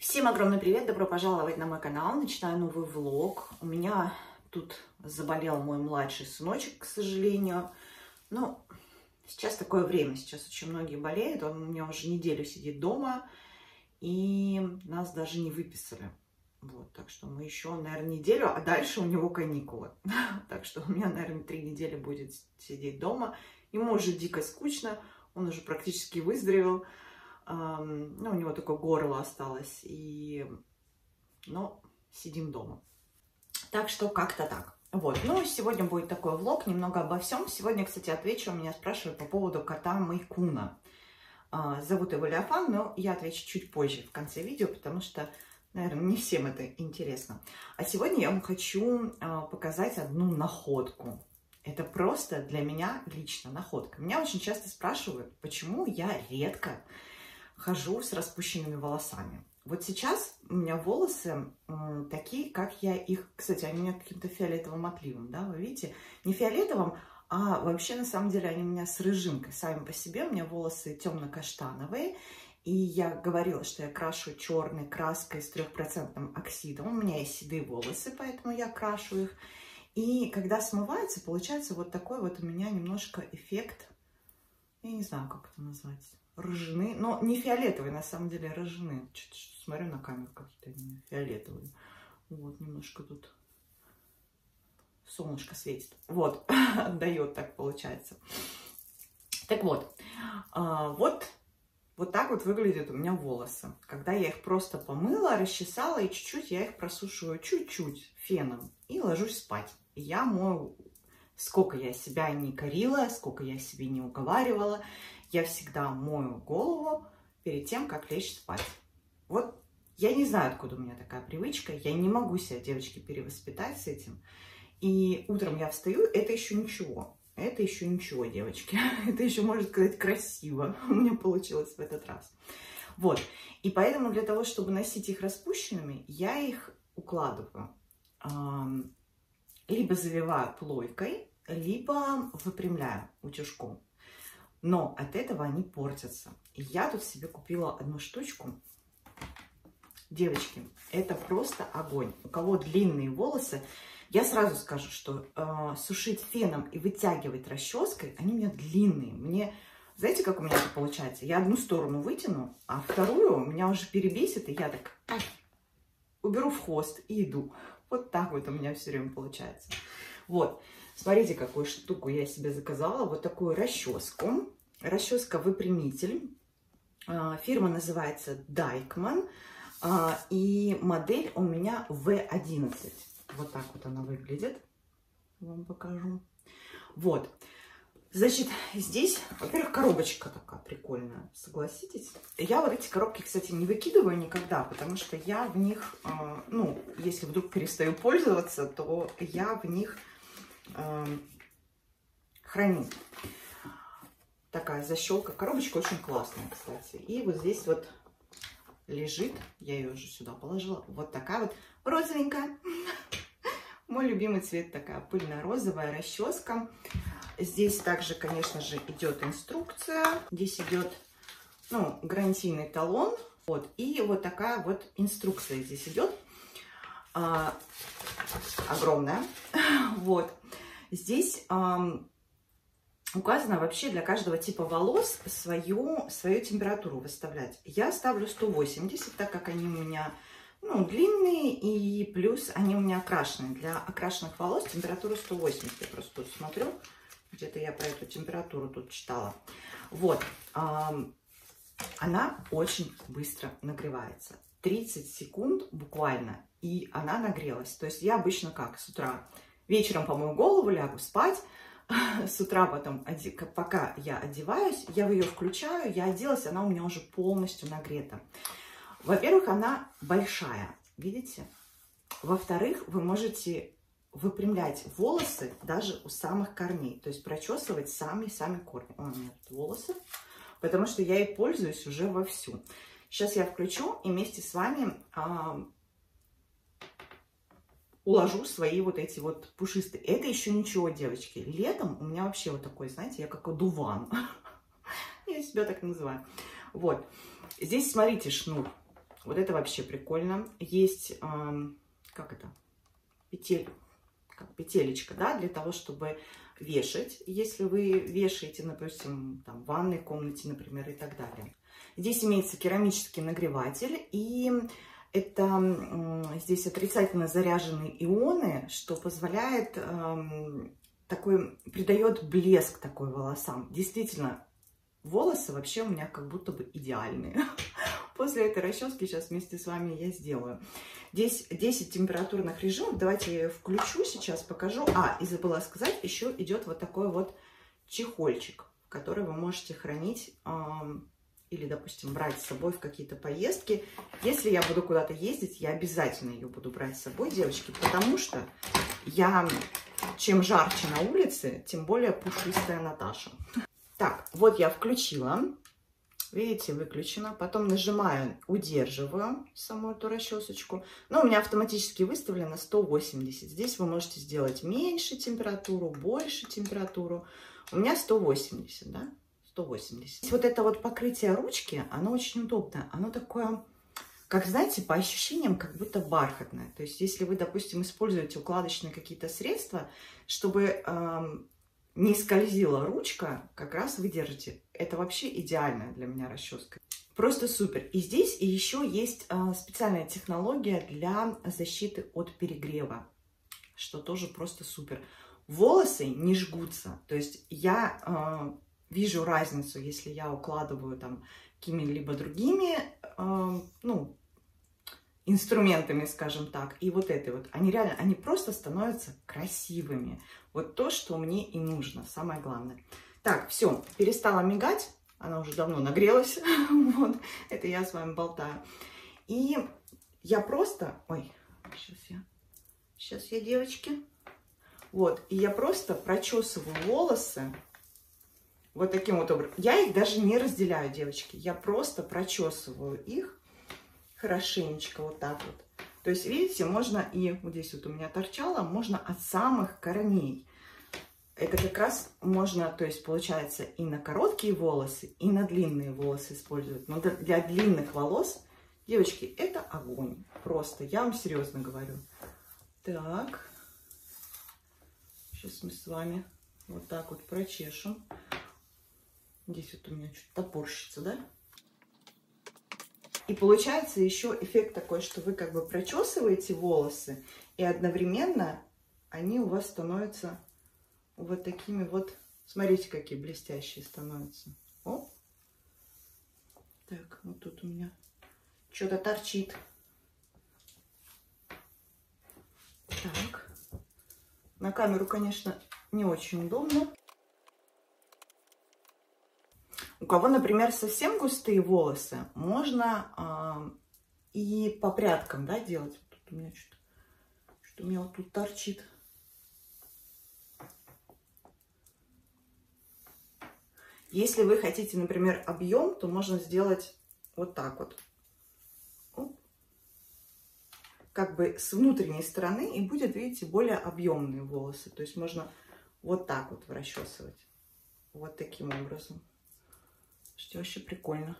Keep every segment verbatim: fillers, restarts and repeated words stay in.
Всем огромный привет, добро пожаловать на мой канал, начинаю новый влог. У меня тут заболел мой младший сыночек, к сожалению. Но сейчас такое время, сейчас очень многие болеют, он у меня уже неделю сидит дома, и нас даже не выписали. Вот, так что мы еще, наверное, неделю, а дальше у него каникулы. Так что у меня, наверное, три недели будет сидеть дома. Ему уже дико скучно, он уже практически выздоровел. Ну, у него только горло осталось, и, ну, сидим дома. Так что как-то так. Вот, ну, сегодня будет такой влог, немного обо всем. Сегодня, кстати, отвечу, меня спрашивают по поводу кота Майкуна. Зовут его Леофан, но я отвечу чуть позже, в конце видео, потому что, наверное, не всем это интересно. А сегодня я вам хочу показать одну находку. Это просто для меня лично находка. Меня очень часто спрашивают, почему я редко хожу с распущенными волосами. Вот сейчас у меня волосы м, такие, как я их... Кстати, они у меня каким-то фиолетовым отливом, да, вы видите? Не фиолетовым, а вообще, на самом деле, они у меня с рыжинкой. Сами по себе у меня волосы темно-каштановые. И я говорила, что я крашу черной краской с трехпроцентным оксидом. У меня есть седые волосы, поэтому я крашу их. И когда смывается, получается вот такой вот у меня немножко эффект... Я не знаю, как это назвать. Рыжины, но не фиолетовые, на самом деле рыжины. Что-то смотрю на камеру, какие-то они фиолетовые. Вот, немножко тут солнышко светит. Вот, отдает, так получается. Так вот, вот, вот так вот выглядят у меня волосы. Когда я их просто помыла, расчесала, и чуть-чуть я их просушиваю, чуть-чуть феном, и ложусь спать. И я мою, сколько я себя не корила, сколько я себе не уговаривала, я всегда мою голову перед тем, как лечь спать. Вот я не знаю, откуда у меня такая привычка. Я не могу себя, девочки, перевоспитать с этим. И утром я встаю, это еще ничего. Это еще ничего, девочки. Это еще, можно сказать, красиво. У меня получилось в этот раз. Вот. И поэтому для того, чтобы носить их распущенными, я их укладываю. Либо завиваю плойкой, либо выпрямляю утюжком. Но от этого они портятся. И я тут себе купила одну штучку. Девочки, это просто огонь. У кого длинные волосы, я сразу скажу, что э, сушить феном и вытягивать расческой, они у меня длинные. Мне, знаете, как у меня это получается? Я одну сторону вытяну, а вторую у меня уже перебесит, и я так уберу в хвост и иду. Вот так вот у меня все время получается. Вот. Смотрите, какую штуку я себе заказала. Вот такую расческу. Расческа-выпрямитель. Фирма называется Deichmann. И модель у меня вэ одиннадцать. Вот так вот она выглядит. Вам покажу. Вот. Значит, здесь, во-первых, коробочка такая прикольная, согласитесь. Я вот эти коробки, кстати, не выкидываю никогда, потому что я в них, ну, если вдруг перестаю пользоваться, то я в них храню. Такая защелка. Коробочка очень классная, кстати. И вот здесь вот лежит, я ее уже сюда положила, вот такая вот розовенькая. Мой любимый цвет, такая пыльно-розовая расческа. Здесь также, конечно же, идет инструкция. Здесь идет, ну, гарантийный талон. Вот. И вот такая вот инструкция здесь идет. А, огромная. Вот. Здесь а, указано вообще для каждого типа волос свою, свою температуру выставлять. Я ставлю сто восемьдесят, так как они у меня, ну, длинные, и плюс они у меня окрашенные. Для окрашенных волос температура сто восемьдесят. Я просто тут смотрю, где-то я про эту температуру тут читала. Вот. А, она очень быстро нагревается. тридцать секунд буквально, и она нагрелась. То есть я обычно как? С утра... Вечером помою голову, лягу спать. С утра потом, пока я одеваюсь, я ее включаю, я оделась, она у меня уже полностью нагрета. Во-первых, она большая, видите? Во-вторых, вы можете выпрямлять волосы даже у самых корней. То есть прочесывать сами-сами корни. О, у меня тут волосы. Потому что я ей пользуюсь уже вовсю. Сейчас я включу и вместе с вами... А, уложу свои вот эти вот пушистые. Это еще ничего, девочки. Летом у меня вообще вот такой, знаете, я как одуван. Я себя так называю. Вот. Здесь, смотрите, шнур. Вот это вообще прикольно. Есть, э, как это, петель, как петелечка, да, для того, чтобы вешать, если вы вешаете, допустим, там, в ванной комнате, например, и так далее. Здесь имеется керамический нагреватель, и это э, здесь отрицательно заряженные ионы, что позволяет, э, такой, придает блеск такой волосам. Действительно, волосы вообще у меня как будто бы идеальные. После этой расчески сейчас вместе с вами я сделаю. Здесь десять температурных режимов. Давайте я включу сейчас, покажу. А, и забыла сказать, еще идет вот такой вот чехольчик, который вы можете хранить э, или, допустим, брать с собой в какие-то поездки. Если я буду куда-то ездить, я обязательно ее буду брать с собой, девочки, потому что я, чем жарче на улице, тем более пушистая Наташа. Так, вот я включила. Видите, выключено. Потом нажимаю, удерживаю саму эту расчесочку. Но у меня автоматически выставлено сто восемьдесят. Здесь вы можете сделать меньше температуру, больше температуру. У меня сто восемьдесят, да? сто восемьдесят. Вот это вот покрытие ручки, оно очень удобное. Оно такое, как, знаете, по ощущениям, как будто бархатное. То есть, если вы, допустим, используете укладочные какие-то средства, чтобы эм, не скользила ручка, как раз вы держите. Это вообще идеальная для меня расческа. Просто супер. И здесь и еще есть э, специальная технология для защиты от перегрева, что тоже просто супер. Волосы не жгутся. То есть я э, вижу разницу, если я укладываю там какими-либо другими э, ну, инструментами, скажем так, и вот этой вот. Они реально, они просто становятся красивыми. Вот то, что мне и нужно, самое главное. Так, все, перестала мигать. Она уже давно нагрелась. Вот, это я с вами болтаю. И я просто... Ой, сейчас я... Сейчас я, девочки. Вот, и я просто прочесываю волосы вот таким вот образом. Я их даже не разделяю, девочки. Я просто прочесываю их хорошенечко вот так вот. То есть, видите, можно и... Вот здесь вот у меня торчало, можно от самых корней. Это как раз можно, то есть, получается, и на короткие волосы, и на длинные волосы использовать. Но для длинных волос, девочки, это огонь. Просто, я вам серьезно говорю. Так. Сейчас мы с вами вот так вот прочешем. Здесь вот у меня что-то топорщится, да? И получается еще эффект такой, что вы как бы прочесываете волосы, и одновременно они у вас становятся вот такими вот. Смотрите, какие блестящие становятся. О! Так, вот тут у меня что-то торчит. Так. На камеру, конечно, не очень удобно. У кого, например, совсем густые волосы, можно э, и по прядкам, да, делать. Тут у меня что-то, что у меня вот тут торчит. Если вы хотите, например, объем, то можно сделать вот так вот. Оп. Как бы с внутренней стороны, и будет, видите, более объемные волосы. То есть можно вот так вот расчесывать. Вот таким образом. Что вообще прикольно.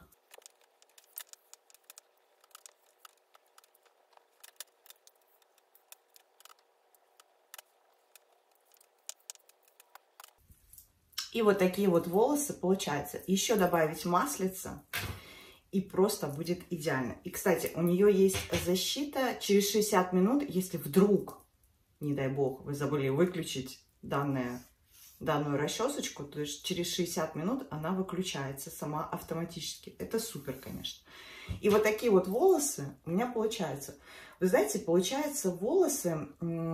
И вот такие вот волосы получается. Еще добавить маслица, и просто будет идеально. И, кстати, у нее есть защита через шестьдесят минут, если вдруг, не дай бог, вы забыли выключить данное, данную расчесочку, то есть через шестьдесят минут она выключается сама автоматически. Это супер, конечно. И вот такие вот волосы у меня получаются. Вы знаете, получаются волосы...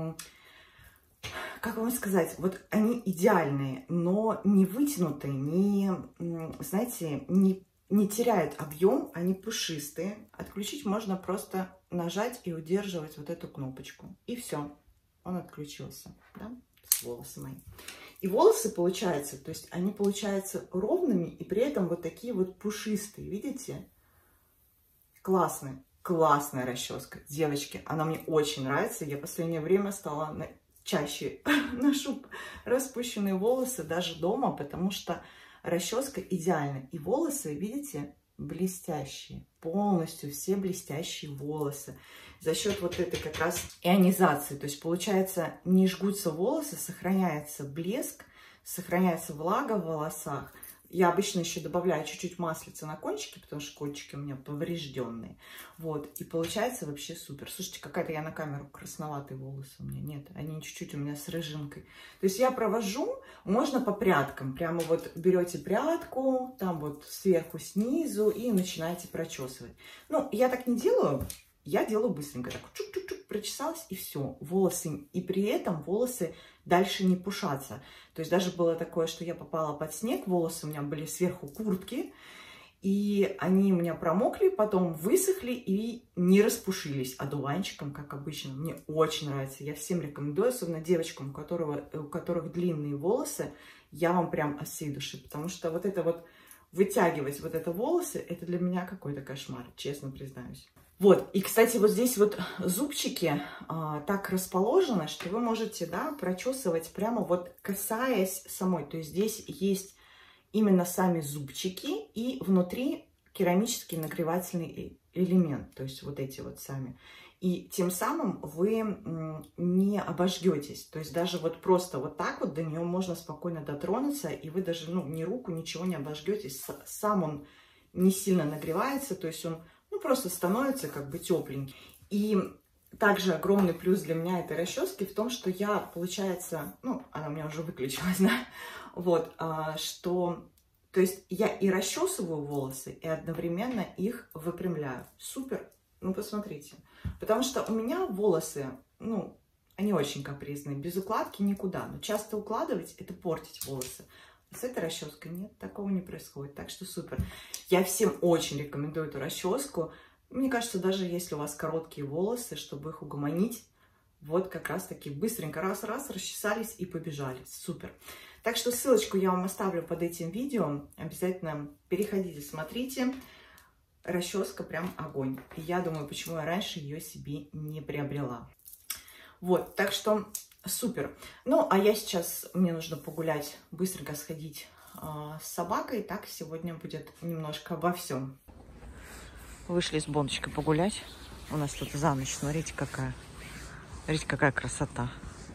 Как вам сказать, вот они идеальные, но не вытянутые, не, знаете, не, не теряют объем, они пушистые. Отключить можно просто нажать и удерживать вот эту кнопочку. И все, он отключился, да, с волосы мои. И волосы получаются, то есть они получаются ровными и при этом вот такие вот пушистые, видите? Классная, классная расческа. Девочки, она мне очень нравится. Я в последнее время стала... чаще ношу распущенные волосы даже дома, потому что расческа идеальна. И волосы, видите, блестящие, полностью все блестящие волосы. За счет вот этой как раз ионизации. То есть, получается, не жгутся волосы, сохраняется блеск, сохраняется влага в волосах. Я обычно еще добавляю чуть-чуть маслица на кончики, потому что кончики у меня поврежденные. Вот, и получается вообще супер. Слушайте, какая-то я на камеру красноватые волосы у меня. Нет, они чуть-чуть у меня с рыжинкой. То есть я провожу, можно по прядкам. Прямо вот берете прядку, там вот сверху, снизу и начинаете прочесывать. Ну, я так не делаю. Я делаю быстренько, так чук-чук-чук, прочесалась, и все. Волосы, и при этом волосы дальше не пушатся. То есть даже было такое, что я попала под снег, волосы у меня были сверху куртки, и они у меня промокли, потом высохли и не распушились одуванчиком, как обычно. Мне очень нравится, я всем рекомендую, особенно девочкам, у, которого, у которых длинные волосы, я вам прям от всей души, потому что вот это вот вытягивать вот это волосы, это для меня какой-то кошмар, честно признаюсь. Вот, и, кстати, вот здесь вот зубчики а, так расположены, что вы можете, да, прочесывать прямо вот касаясь самой. То есть здесь есть именно сами зубчики и внутри керамический нагревательный элемент. То есть вот эти вот сами. И тем самым вы не обожгетесь. То есть даже вот просто вот так вот до нее можно спокойно дотронуться, и вы даже, ну, ни руку, ничего не обожгетесь. Сам он не сильно нагревается, то есть он... Ну, просто становится как бы тепленький. И также огромный плюс для меня этой расчески в том, что я, получается, ну, она у меня уже выключилась, да, вот, а, что, то есть я и расчесываю волосы, и одновременно их выпрямляю. Супер, ну, посмотрите. Потому что у меня волосы, ну, они очень капризные, без укладки никуда. Но часто укладывать – это портить волосы. С этой расческой нет, такого не происходит, так что супер. Я всем очень рекомендую эту расческу. Мне кажется, даже если у вас короткие волосы, чтобы их угомонить, вот как раз таки быстренько раз-раз расчесались и побежали. Супер. Так что ссылочку я вам оставлю под этим видео. Обязательно переходите, смотрите. Расческа прям огонь. И я думаю, почему я раньше ее себе не приобрела. Вот, так что... Супер. Ну, а я сейчас, мне нужно погулять, быстренько сходить э, с собакой. Так, сегодня будет немножко обо всем. Вышли с Боночкой погулять. У нас тут за ночь, смотрите, какая. Смотрите, какая красота.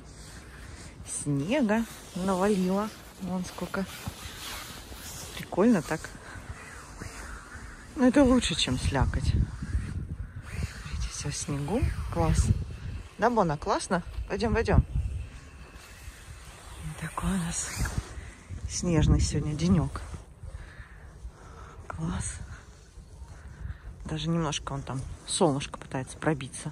Снега навалило. Вон сколько. Прикольно так. Ну, это лучше, чем слякоть. Смотрите, все в снегу. Класс. Да, Бона, классно? Пойдем, пойдем. Такой у нас снежный сегодня денек. Класс. Даже немножко он там, солнышко пытается пробиться.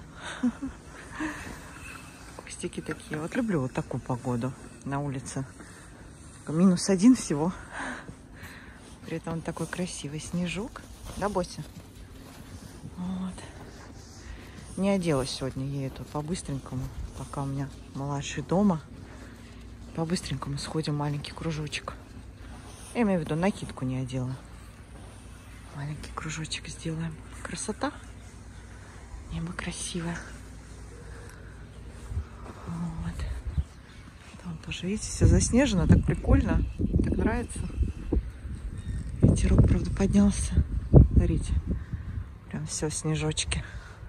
Кустики такие. Вот люблю вот такую погоду на улице. Минус один всего. При этом он такой красивый снежок. Да, Бося? Вот. Не оделась сегодня я эту по-быстренькому, пока у меня младший дома. По-быстренькому сходим маленький кружочек. Я имею в виду, накидку не одела. Маленький кружочек сделаем. Красота. Небо красивое. Вот. Там тоже, видите, все заснежено. Так прикольно. Так нравится. Ветерок, правда, поднялся. Смотрите. Прям все снежочки.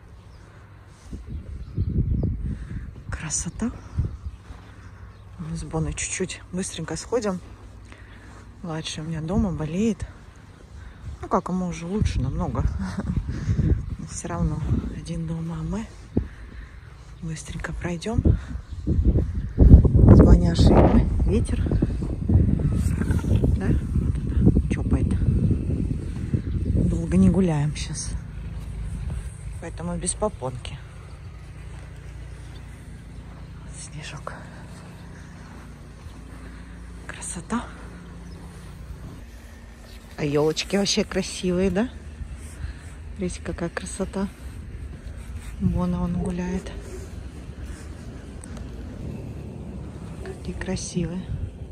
Красота. Мы с Боной чуть-чуть быстренько сходим. Младший у меня дома болеет. Ну как, ему уже лучше намного. Но все равно один дома, а мы быстренько пройдем. С Боняшей мы. Ветер. Да? Чопает. Долго не гуляем сейчас. Поэтому без попонки. Снежок. Красота. А елочки вообще красивые, да? Смотрите, какая красота. Вон он гуляет. Какие красивые.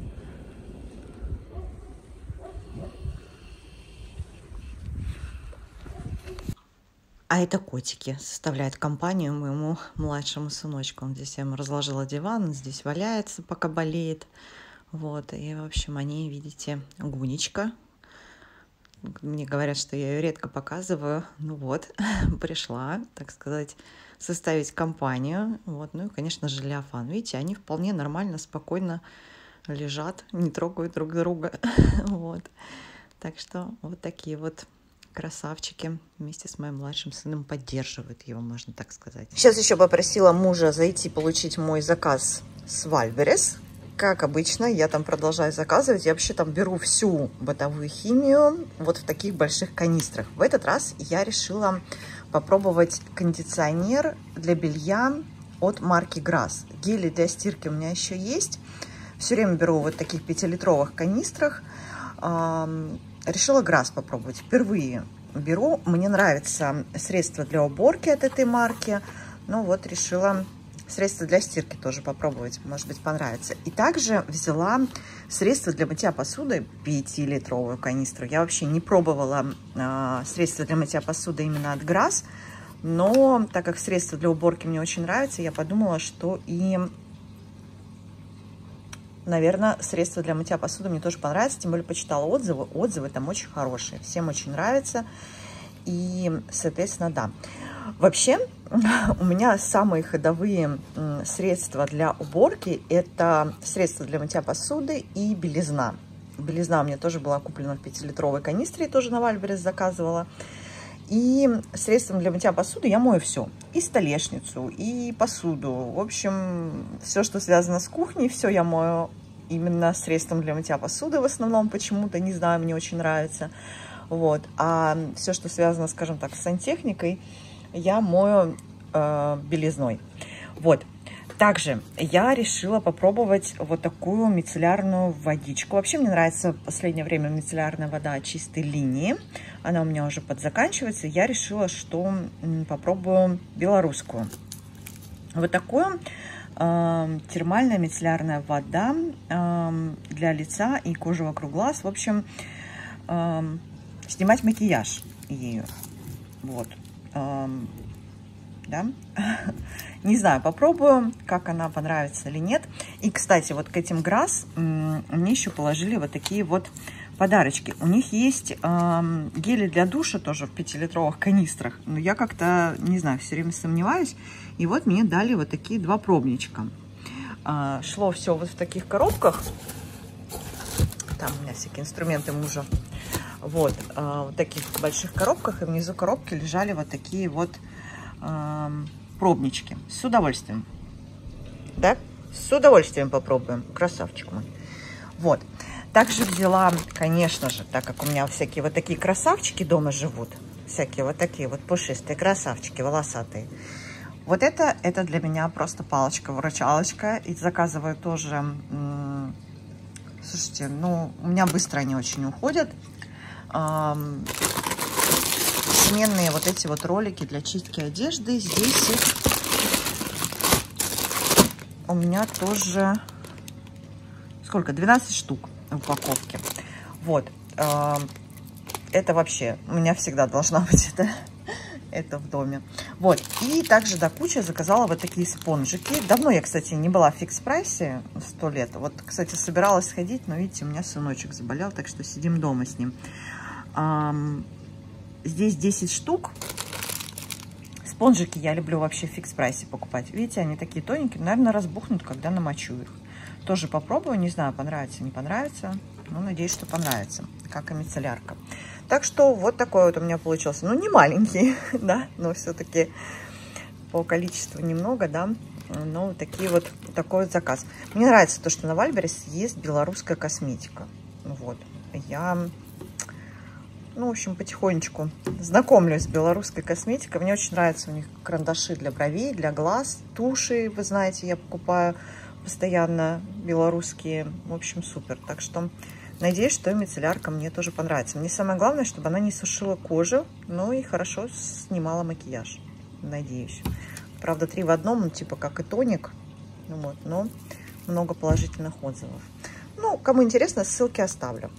А это котики составляют компанию моему младшему сыночку. Он здесь, я ему разложила диван, он здесь валяется, пока болеет. Вот, и, в общем, они, видите, Гунечка. Мне говорят, что я ее редко показываю. Ну вот, пришла, так сказать, составить компанию. Вот. Ну и, конечно же, Леофан. Видите, они вполне нормально, спокойно лежат, не трогают друг друга. Вот. Так что вот такие вот красавчики вместе с моим младшим сыном поддерживают его, можно так сказать. Сейчас еще попросила мужа зайти получить мой заказ с Вальберес. Как обычно, я там продолжаю заказывать. Я вообще там беру всю бытовую химию вот в таких больших канистрах. В этот раз я решила попробовать кондиционер для белья от марки Grass. Гели для стирки у меня еще есть. Все время беру вот в таких пятилитровых канистрах. Решила Grass попробовать. Впервые беру. Мне нравится средство для уборки от этой марки. Ну вот, решила средство для стирки тоже попробовать. Может быть, понравится. И также взяла средство для мытья посуды, пятилитровую канистру. Я вообще не пробовала э, средство для мытья посуды именно от Grass. Но так как средство для уборки мне очень нравится, я подумала, что и, наверное, средство для мытья посуды мне тоже понравится. Тем более почитала отзывы. Отзывы там очень хорошие. Всем очень нравится. И, соответственно, да. Вообще, у меня самые ходовые средства для уборки – это средства для мытья посуды и белизна. Белизна у меня тоже была куплена в пятилитровой канистре, тоже на Вальберес заказывала. И средством для мытья посуды я мою все. И столешницу, и посуду. В общем, все, что связано с кухней, все я мою именно средством для мытья посуды в основном почему-то. Не знаю, мне очень нравится. Вот. А все, что связано, скажем так, с сантехникой, я мою э, белизной. Вот. Также я решила попробовать вот такую мицеллярную водичку. Вообще мне нравится в последнее время мицеллярная вода чистой линии. Она у меня уже подзаканчивается. Я решила, что попробую белорусскую. Вот такую э, термальная мицеллярная вода э, для лица и кожи вокруг глаз. В общем, э, снимать макияж ею. Вот. Да? Не знаю, попробую, как она понравится или нет. И, кстати, вот к этим Grass мне еще положили вот такие вот подарочки. У них есть э, гели для душа тоже в пятилитровых канистрах. Но я как-то, не знаю, все время сомневаюсь. И вот мне дали вот такие два пробничка. Э, шло все вот в таких коробках. Там у меня всякие инструменты мужа. Вот, э, в таких больших коробках. И внизу коробки лежали вот такие вот э, пробнички. С удовольствием. Да? С удовольствием попробуем. Красавчик мой. Вот. Также взяла, конечно же, так как у меня всякие вот такие красавчики дома живут. Всякие вот такие вот пушистые красавчики, волосатые. Вот это, это для меня просто палочка-выручалочка. И заказываю тоже... Слушайте, ну, у меня быстро они очень уходят. Сменные вот эти вот ролики для чистки одежды. Здесь их у меня тоже сколько? двенадцать штук в упаковке. Вот. Это вообще у меня всегда должна быть это, это в доме. Вот. И также до кучи заказала вот такие спонжики. Давно я, кстати, не была в фикс-прайсе, сто лет. Вот, кстати, собиралась сходить, но, видите, у меня сыночек заболел, так что сидим дома с ним. Здесь десять штук. Спонжики я люблю вообще в фикс-прайсе покупать. Видите, они такие тоненькие. Наверное, разбухнут, когда намочу их. Тоже попробую. Не знаю, понравится, не понравится. Но надеюсь, что понравится. Как и мицеллярка. Так что вот такой вот у меня получился. Ну, не маленький, да, но все-таки по количеству немного, да. Но такие вот, такой вот заказ. Мне нравится то, что на Вальберес есть белорусская косметика. Вот. Я... Ну, в общем, потихонечку знакомлюсь с белорусской косметикой. Мне очень нравятся у них карандаши для бровей, для глаз, туши, вы знаете, я покупаю постоянно белорусские. В общем, супер. Так что надеюсь, что мицеллярка мне тоже понравится. Мне самое главное, чтобы она не сушила кожу, ну и хорошо снимала макияж. Надеюсь. Правда, три в одном, ну, типа как и тоник. Вот, но много положительных отзывов. Ну, кому интересно, ссылки оставлю.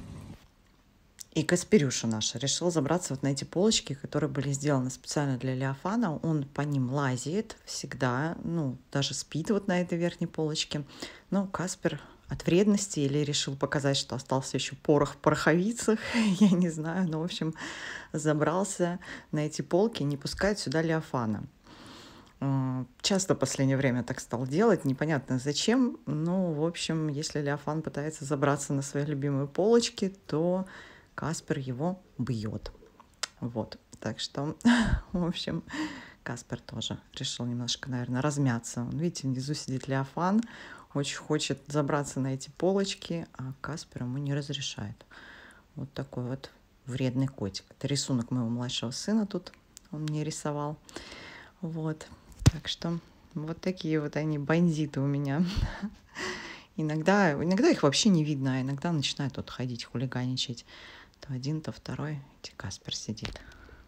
И Касперюша наша решил забраться вот на эти полочки, которые были сделаны специально для Леофана. Он по ним лазит всегда, ну, даже спит вот на этой верхней полочке. Но Каспер от вредности или решил показать, что остался еще порох в пороховицах, я не знаю, но, в общем, забрался на эти полки, не пускает сюда Леофана. Часто в последнее время так стал делать, непонятно зачем, но, в общем, если Леофан пытается забраться на свои любимые полочки, то Каспер его бьет. Вот, так что, в общем, Каспер тоже решил немножко, наверное, размяться. Видите, внизу сидит Леофан, очень хочет забраться на эти полочки, а Каспер ему не разрешает. Вот такой вот вредный котик. Это рисунок моего младшего сына тут, он мне рисовал. Вот, так что вот такие вот они, бандиты у меня. Иногда, иногда их вообще не видно, а иногда начинают вот ходить, хулиганичать. То один, то второй. Эти Каспер сидит.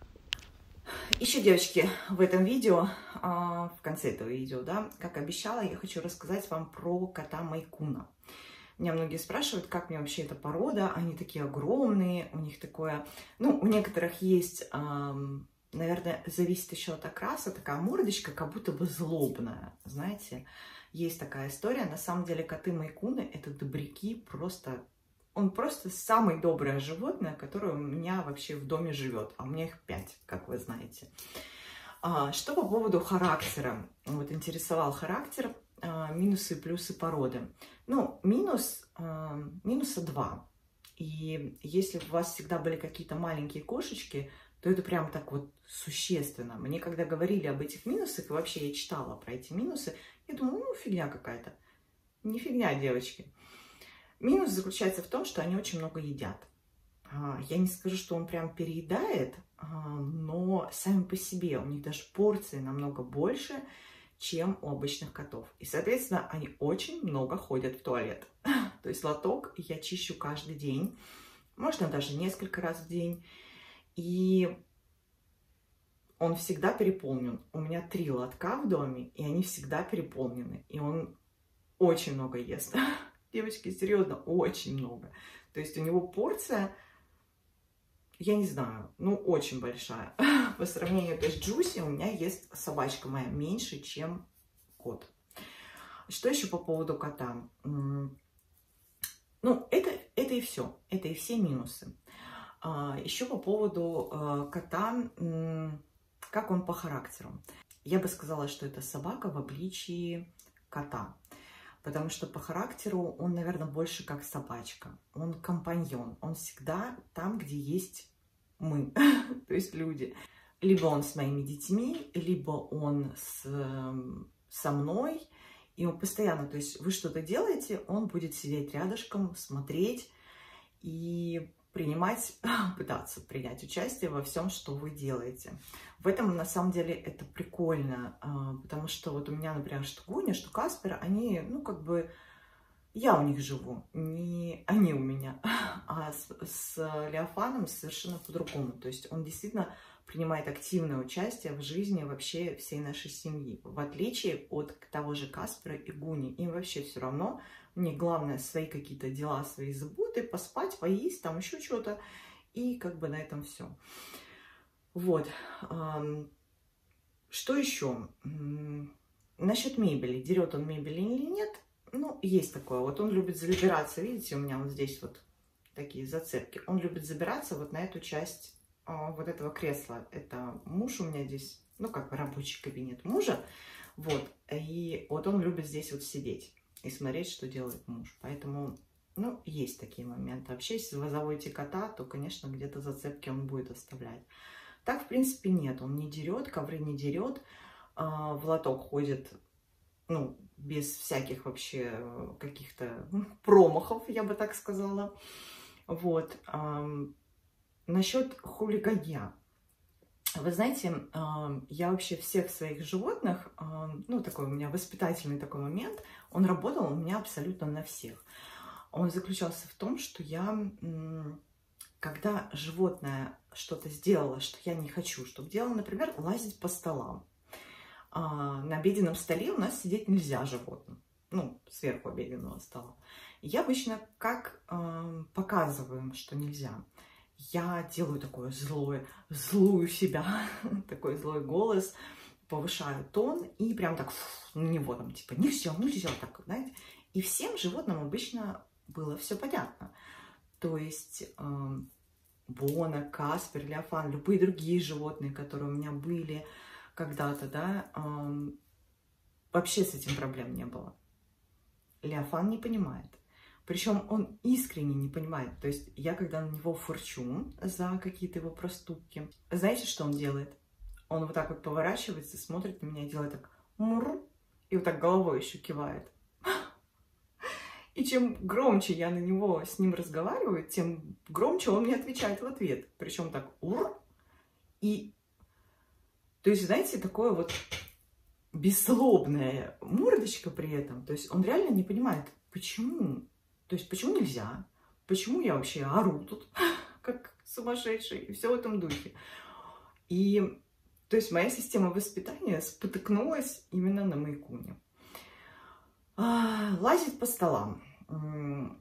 Еще, девочки, в этом видео, в конце этого видео, да, как обещала, я хочу рассказать вам про кота Майкуна. Меня многие спрашивают, как мне вообще эта порода. Они такие огромные, у них такое... Ну, у некоторых есть... Наверное, зависит еще от окраса, такая мордочка, как будто бы злобная, знаете. Есть такая история. На самом деле коты Майкуны — это добряки, просто... Он просто самое доброе животное, которое у меня вообще в доме живет. А у меня их пять, как вы знаете. А, что по поводу характера? Вот интересовал характер, а, минусы и плюсы породы. Ну, минус, а, минуса два. И если у вас всегда были какие-то маленькие кошечки, то это прям так вот существенно. Мне когда говорили об этих минусах, и вообще я читала про эти минусы, я думала, ну, фигня какая-то. Не фигня, девочки. Минус заключается в том, что они очень много едят. Я не скажу, что он прям переедает, но сами по себе у них даже порции намного больше, чем у обычных котов. И, соответственно, они очень много ходят в туалет. То есть лоток я чищу каждый день, можно даже несколько раз в день. И он всегда переполнен. У меня три лотка в доме, и они всегда переполнены. И он очень много ест. Девочки, серьезно, очень много. То есть у него порция, я не знаю, ну, очень большая. По сравнению, то есть Джуси у меня есть собачка моя меньше, чем кот. Что еще по поводу кота? Ну, это, это и все. Это и все минусы. Еще по поводу кота, как он по характеру. Я бы сказала, что это собака в обличии кота. Потому что по характеру он, наверное, больше как собачка. Он компаньон. Он всегда там, где есть мы, то есть люди. Либо он с моими детьми, либо он с, со мной. И он постоянно, то есть вы что-то делаете, он будет сидеть рядышком, смотреть и принимать, пытаться принять участие во всем, что вы делаете. В этом, на самом деле, это прикольно, потому что вот у меня, например, что Гуня, что Каспер, они, ну, как бы, я у них живу, не они у меня, а с, с Леофаном совершенно по-другому. То есть он действительно принимает активное участие в жизни вообще всей нашей семьи, в отличие от того же Каспера и Гуни. Им вообще все равно. У них главное свои какие-то дела, свои заботы, поспать, поесть, там еще что-то. И как бы на этом все. Вот. Что еще? Насчет мебели. Дерет он мебель или нет? Ну, есть такое. Вот он любит забираться. Видите, у меня вот здесь вот такие зацепки. Он любит забираться вот на эту часть вот этого кресла. Это муж у меня здесь, ну, как бы рабочий кабинет мужа. Вот. И вот он любит здесь вот сидеть и смотреть, что делает муж. Поэтому, ну, есть такие моменты. Вообще, если вы заводите кота, то, конечно, где-то зацепки он будет оставлять. Так, в принципе, нет. Он не дерет, ковры не дерет. В лоток ходит, ну, без всяких вообще каких-то промахов, я бы так сказала. Вот. Насчет хулиганья. Вы знаете, я вообще всех своих животных, ну, такой у меня воспитательный такой момент, он работал у меня абсолютно на всех. Он заключался в том, что я, когда животное что-то сделало, что я не хочу, чтобы делало, например, лазить по столам. На обеденном столе у нас сидеть нельзя животным, ну, сверху обеденного стола. Я обычно как показываю, что нельзя. Я делаю такое злое, злую себя, такой злой голос, повышаю тон и прям так на него там типа нельзя, нельзя так, знаете. И всем животным обычно было все понятно. То есть э, Бона, Каспер, Леофан, любые другие животные, которые у меня были когда-то, да, э, вообще с этим проблем не было. Леофан не понимает. Причем он искренне не понимает. То есть я, когда на него фырчу за какие-то его проступки, знаете, что он делает? Он вот так вот поворачивается, смотрит на меня и делает так мур, и вот так головой еще кивает. И чем громче я на него с ним разговариваю, тем громче он мне отвечает в ответ. Причем так ур. И, то есть, знаете, такое вот бесслобная мордочка при этом. То есть он реально не понимает, почему. То есть почему нельзя? Почему я вообще ору тут, как сумасшедший? И все в этом духе. И, то есть, моя система воспитания спотыкнулась именно на Майкуне. Лазит по столам. В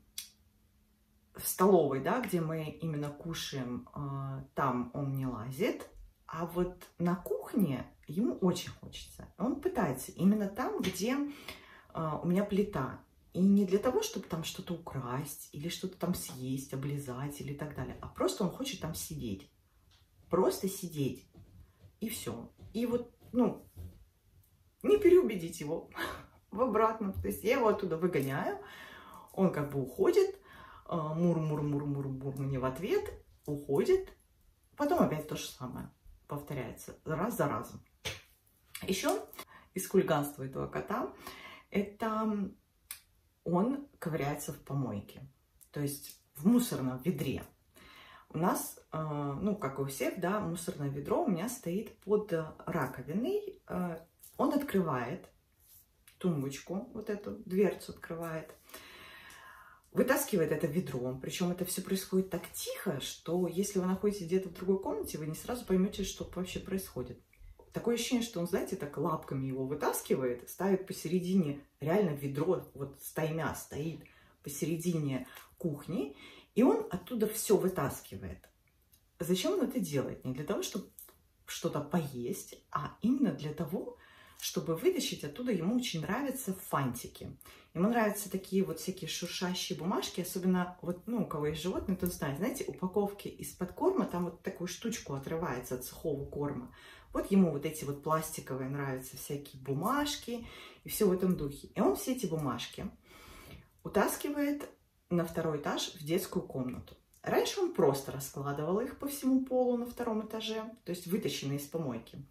столовой, да, где мы именно кушаем, там он не лазит. А вот на кухне ему очень хочется. Он пытается именно там, где у меня плита. И не для того, чтобы там что-то украсть, или что-то там съесть, облизать, или так далее. А просто он хочет там сидеть. Просто сидеть. И все. И вот, ну, не переубедить его в обратном. То есть я его оттуда выгоняю. Он как бы уходит. Мур-мур-мур-мур-мур мне в ответ. Уходит. Потом опять то же самое повторяется. Раз за разом. Еще из хулиганства этого кота это... он ковыряется в помойке, то есть в мусорном ведре. У нас, ну, как и у всех, да, мусорное ведро у меня стоит под раковиной. Он открывает тумбочку, вот эту дверцу открывает, вытаскивает это ведро. Причем это все происходит так тихо, что если вы находитесь где-то в другой комнате, вы не сразу поймете, что вообще происходит. Такое ощущение, что он, знаете, так лапками его вытаскивает, ставит посередине, реально ведро, вот стаймя стоит посередине кухни, и он оттуда все вытаскивает. Зачем он это делает? Не для того, чтобы что-то поесть, а именно для того, чтобы вытащить оттуда. Ему очень нравятся фантики. Ему нравятся такие вот всякие шуршащие бумажки, особенно вот, ну, у кого есть животные, то знает, знаете, упаковки из-под корма, там вот такую штучку отрывается от сухого корма. Вот ему вот эти вот пластиковые нравятся всякие бумажки и все в этом духе. И он все эти бумажки утаскивает на второй этаж в детскую комнату. Раньше он просто раскладывал их по всему полу на втором этаже, то есть вытащенные из помойки.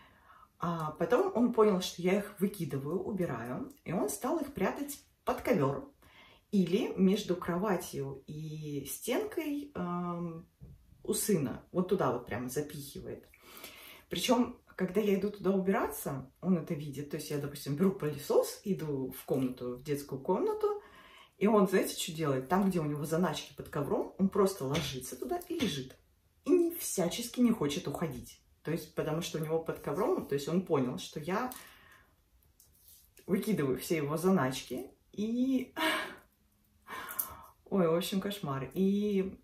А потом он понял, что я их выкидываю, убираю, и он стал их прятать под ковер или между кроватью и стенкой э, у сына. Вот туда вот прямо запихивает. Причем, когда я иду туда убираться, он это видит. То есть я, допустим, беру пылесос, иду в комнату, в детскую комнату, и он, знаете, что делает? Там, где у него заначки под ковром, он просто ложится туда и лежит. И не, всячески не хочет уходить. То есть, потому что у него под ковром, то есть он понял, что я выкидываю все его заначки, и... Ой, в общем, кошмар. И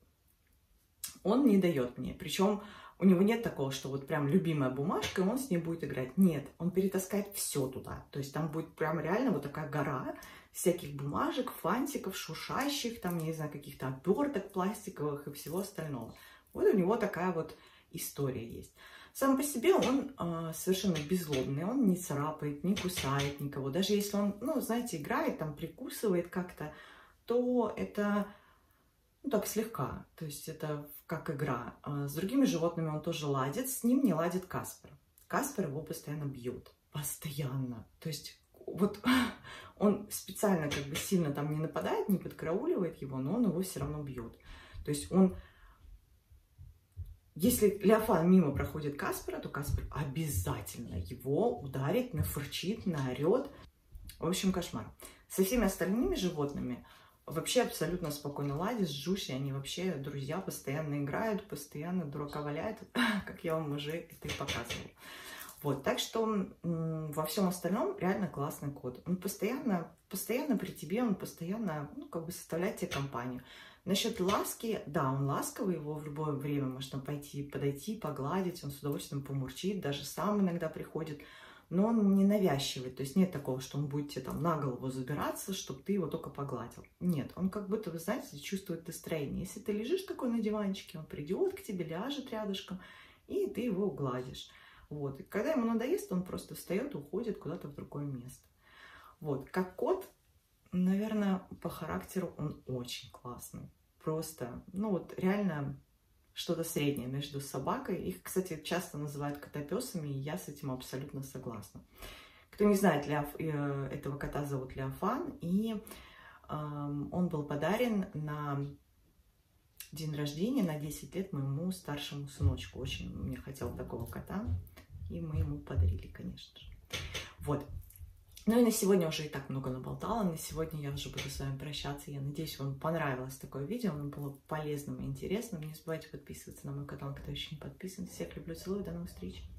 он не дает мне. Причем у него нет такого, что вот прям любимая бумажка, и он с ней будет играть. Нет, он перетаскает все туда. То есть там будет прям реально вот такая гора всяких бумажек, фантиков, шуршащих, там, не знаю, каких-то оберток пластиковых и всего остального. Вот у него такая вот история есть. Сам по себе он э, совершенно беззлобный, он не царапает, не кусает никого. Даже если он, ну, знаете, играет, там, прикусывает как-то, то это, ну, так слегка. То есть это как игра. С другими животными он тоже ладит, с ним не ладит Каспер. Каспер его постоянно бьет. Постоянно. То есть вот он специально как бы сильно там не нападает, не подкарауливает его, но он его все равно бьет. То есть он... Если Леофан мимо проходит Каспера, то Каспер обязательно его ударит, нафырчит, наорет. В общем, кошмар. Со всеми остальными животными вообще абсолютно спокойно ладит. С Джуси они вообще друзья, постоянно играют, постоянно дурака валяют, как я вам уже это и показывала. Вот, так что во всем остальном реально классный кот. Он постоянно, постоянно при тебе, он постоянно, ну, как бы составляет тебе компанию. Насчет ласки, да, он ласковый, его в любое время можно пойти, подойти, погладить, он с удовольствием помурчит, даже сам иногда приходит. но он не навязчивый. То есть нет такого, что он будет тебе там на голову забираться, чтобы ты его только погладил. Нет, он как будто, вы знаете, чувствует настроение. Если ты лежишь такой на диванчике, он придет к тебе, ляжет рядышком, и ты его угладишь. Вот. И когда ему надоест, он просто встает и уходит куда-то в другое место. Вот. Как кот, наверное, по характеру он очень классный. Просто, ну вот реально что-то среднее между собакой. Их, кстати, часто называют котопесами, и я с этим абсолютно согласна. Кто не знает, Леоф... этого кота зовут Леофан, и э, он был подарен на день рождения, на десять лет моему старшему сыночку. Очень мне хотел такого кота, и мы ему подарили, конечно же. Вот. Ну и на сегодня уже и так много наболтала. На сегодня я уже буду с вами прощаться. Я надеюсь, вам понравилось такое видео. Оно было полезным и интересным. Не забывайте подписываться на мой канал, кто еще не подписан. Всех люблю, целую. До новых встреч.